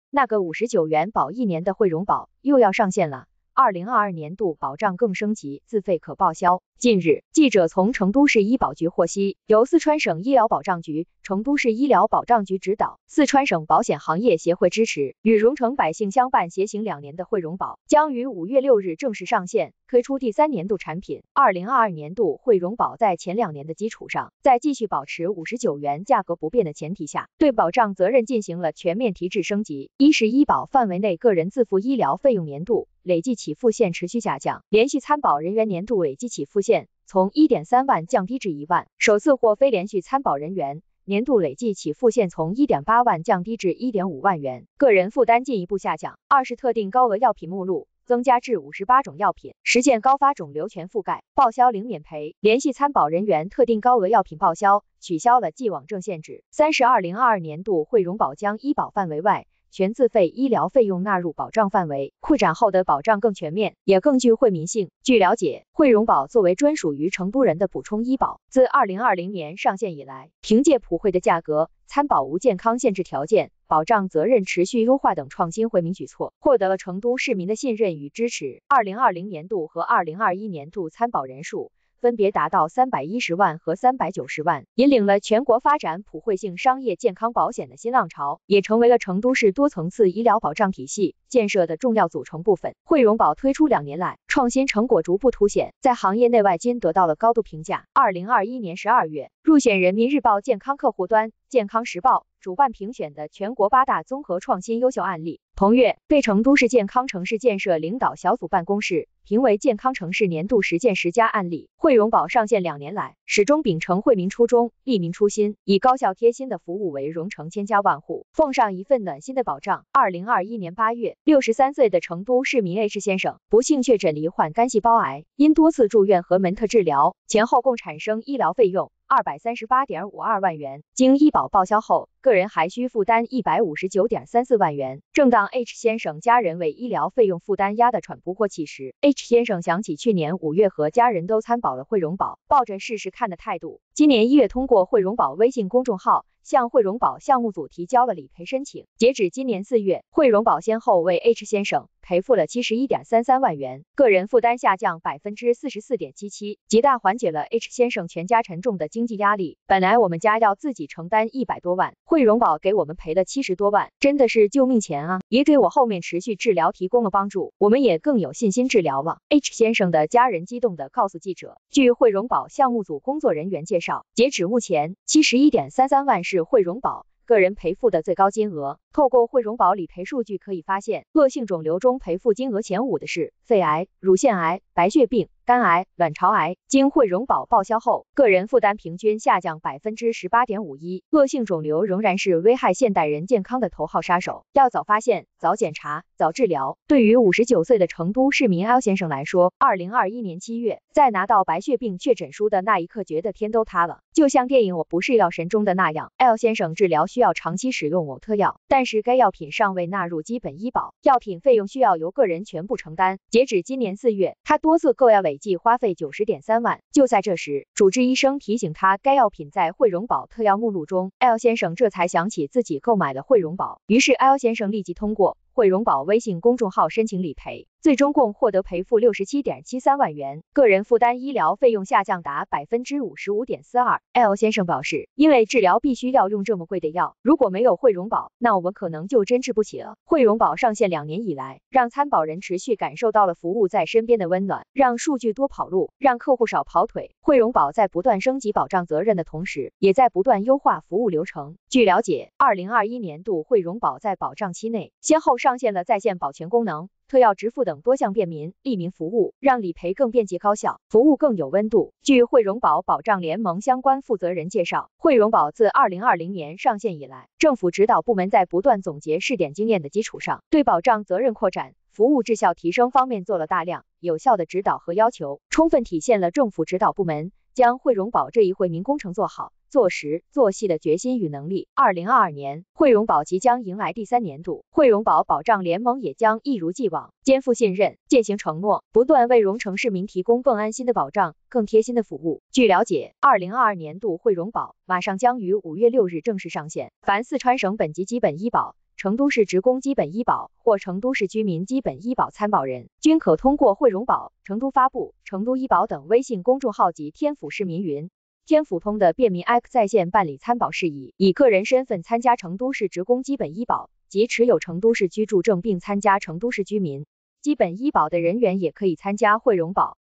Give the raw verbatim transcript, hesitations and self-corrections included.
那个五十九元保一年的汇荣保又要上线了。二零二二年度保障更升级，自费可报销。近日，记者从成都市医保局获悉，由四川省医疗保障局、成都市医疗保障局指导，四川省保险行业协会支持，与荣成百姓相伴携行两年的汇荣保将于五月六日正式上线，推出第三年度产品。二零二二年度汇荣保在前两年的基础上，在继续保持五十九元价格不变的前提下，对保障责任进行了全面提质升级。一是医保范围内个人自付医疗费用年度累计起付线持续下降，连续参保人员年度累计起付线从 一点三万降低至一万，首次或非连续参保人员年度累计起付线从 一点八万降低至 一点五万元，个人负担进一步下降。二是特定高额药品目录增加至五十八种药品，实现高发肿瘤全覆盖，报销零免赔。连续参保人员特定高额药品报销取消了既往正限制。三是二零二二年度汇荣保将医保范围外全自费医疗费用纳入保障范围，扩展后的保障更全面，也更具惠民性。据了解，汇荣保作为专属于成都人的补充医保，自二零二零年上线以来，凭借普惠的价格、参保无健康限制条件、保障责任持续优化等创新惠民举措，获得了成都市民的信任与支持。二零二零年度和二零二一年度参保人数分别达到三百一十万和三百九十万，引领了全国发展普惠性商业健康保险的新浪潮，也成为了成都市多层次医疗保障体系建设的重要组成部分。汇荣保推出两年来，创新成果逐步凸显，在行业内外均得到了高度评价。二零二一年十二月，入选人民日报健康客户端、健康时报主办评选的全国八大综合创新优秀案例。同月，被成都市健康城市建设领导小组办公室评为健康城市年度实践十佳案例。汇荣保上线两年来，始终秉承惠民初衷、利民初心，以高效贴心的服务为荣成千家万户奉上一份暖心的保障。二零二一年八月，六十三岁的成都市民 H 先生不幸确诊罹患肝细胞癌，因多次住院和门特治疗，前后共产生医疗费用二百三十八点五二万元，经医保报销后，个人还需负担一百五十九点三四万元。正当 H 先生家人为医疗费用负担压得喘不过气时， H 先生想起去年五月和家人都参保了汇荣保，抱着试试看的态度，今年一月通过汇荣保微信公众号向汇荣保项目组提交了理赔申请。截止今年四月，汇荣保先后为 H 先生赔付了 七十一点三三万元，个人负担下降 百分之四十四点七七， 极大缓解了 H 先生全家沉重的经济压力。本来我们家要自己承担一百多万，汇荣保给我们赔了七十多万，真的是救命钱啊，也给我后面持续治疗提供了帮助，我们也更有信心治疗了。 H 先生的家人激动地告诉记者，据汇荣保项目组工作人员介绍，截止目前 七十一点三三万是汇荣保个人赔付的最高金额。透过汇荣保理赔数据可以发现，恶性肿瘤中赔付金额前五的是肺癌、乳腺癌、白血病、肝癌、卵巢癌，经汇荣保报销后，个人负担平均下降 百分之十八点五一。恶性肿瘤仍然是危害现代人健康的头号杀手，要早发现、早检查、早治疗。对于五十九岁的成都市民 L 先生来说，二零二一年七月，在拿到白血病确诊书的那一刻，觉得天都塌了，就像电影《我不是药神》中的那样， L 先生治疗需要长期使用某特药，但是该药品尚未纳入基本医保，药品费用需要由个人全部承担。截止今年四月，他多次购药累计花费 九十点三万。就在这时，主治医生提醒他该药品在汇荣保特药目录中， L 先生这才想起自己购买了汇荣保，于是 L 先生立即通过汇荣保微信公众号申请理赔，最终共获得赔付 六十七点七三万元，个人负担医疗费用下降达 百分之五十五点四二。 L 先生表示，因为治疗必须要用这么贵的药，如果没有汇荣保，那我们可能就真治不起了。汇荣保上线两年以来，让参保人持续感受到了服务在身边的温暖，让数据多跑路，让客户少跑腿。汇荣保在不断升级保障责任的同时，也在不断优化服务流程。据了解，二零二一年度汇荣保在保障期内，先后上线了在线保全功能、特药直付等多项便民利民服务，让理赔更便捷高效，服务更有温度。据汇荣保保障联盟相关负责人介绍，汇荣保自二零二零年上线以来，政府指导部门在不断总结试点经验的基础上，对保障责任扩展、服务质效提升方面做了大量有效的指导和要求，充分体现了政府指导部门将汇荣保这一惠民工程做好、做实、做细的决心与能力。二零二二年，汇荣保即将迎来第三年度，汇荣保保障联盟也将一如既往，肩负信任，践行承诺，不断为荣成市民提供更安心的保障、更贴心的服务。据了解，二零二二年度汇荣保马上将于五月六日正式上线，凡四川省本级基本医保、 成都市职工基本医保或成都市居民基本医保参保人，均可通过汇荣保、成都发布、成都医保等微信公众号及天府市民云、天府通的便民 A P P 在线办理参保事宜，以个人身份参加成都市职工基本医保及持有成都市居住证并参加成都市居民基本医保的人员也可以参加汇荣保。